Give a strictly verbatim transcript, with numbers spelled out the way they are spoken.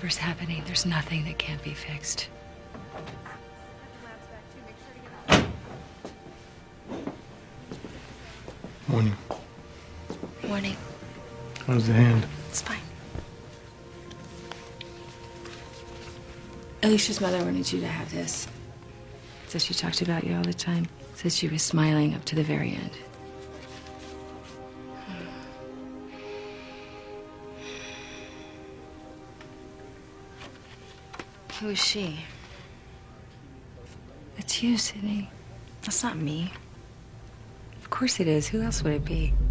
whatever's happening, there's nothing that can't be fixed. Morning. Morning. How's the hand? It's fine. Alicia's mother wanted you to have this. Says she talked about you all the time. Says she was smiling up to the very end. Who is she? It's you, Sydney. That's not me. Of course it is. Who else would it be?